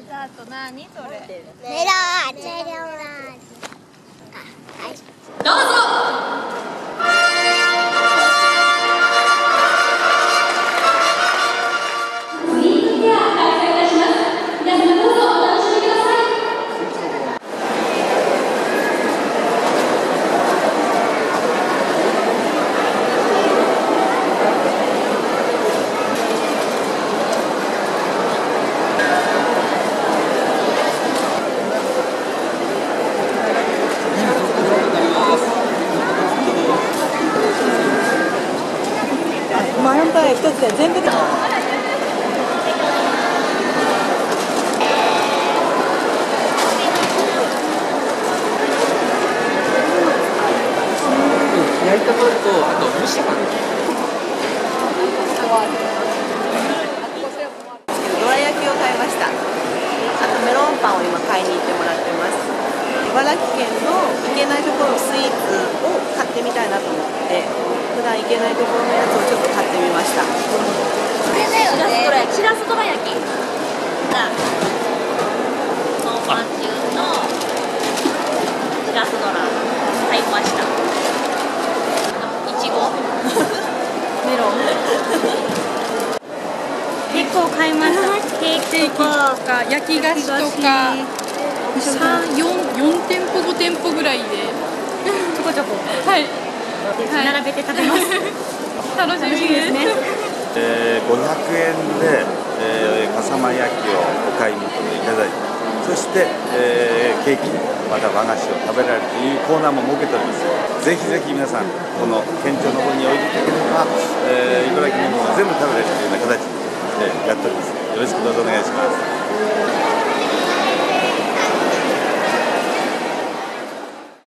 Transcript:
あと何それ？ メロン味。メロン味。はい。 どうぞ。 マヨンパイ一つで全部。 焼いたパンと、あと蒸したパン。 どら焼きを買いました。あとメロンパンを今買いに行ってもらってます。茨城県の行けないところのスイーツを買ってみたいなと思って、普段行けないところのやつをちょっと買ってみました。 これだよね。 しらすどら焼き。そうまんじゅうのしらすどら買いました。いちご。メロン。結構買いました。ケーキとか焼き菓子とか4店舗5店舗ぐらいでちょこちょこ。 はい並べて食べます。 楽しみですね。 500円で、笠間焼きをお買い求めいただいて、そして、ケーキまた和菓子を食べられるというコーナーも設けております。ぜひぜひ皆さんこの県庁の方においでいただければ、茨城のものを全部食べられるというような形で、やっております。よろしくどうぞお願いします。